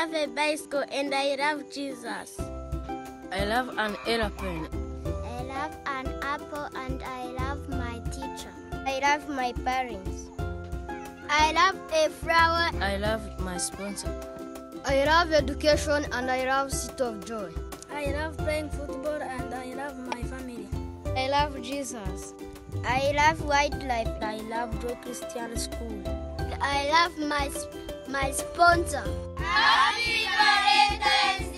love a bicycle and I love Jesus. I love an airplane. I love an apple and I love my teacher. I love my parents. I love a flower. I love my sponsor. I love education and I love City of Joy. I love playing football and I love my family. I love Jesus. I love wildlife. I love Joy Christian School. I love my sponsor. Happy Valentine's Day!